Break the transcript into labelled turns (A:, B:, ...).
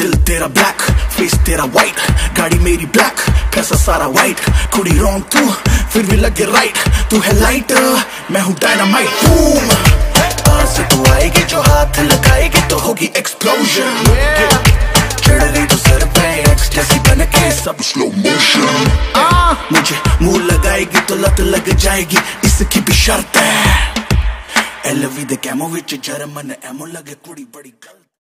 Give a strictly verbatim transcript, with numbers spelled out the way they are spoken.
A: दिल तेरा black, face तेरा वाइट, गाड़ी मेरी ब्लैक, पैसा सारा वाइट, कुड़ी रॉन्ग तू फिर भी लगे राइट, तू है लाइट मैं हूँ डायनामाइट। बूम पास तू आएगी जो हाथ लगाएगी तो होगी एक्सप्लोजन, चढ़ गई तो सर पे एक्सटेसी बन के सब स्लो मोशन, मुझे मुंह लगाएगी तो लत लग जाएगी इसकी भी शर्त है, एलवी दे कैमो विच जर्मन एमो लगे कुड़ी बड़ी गलत।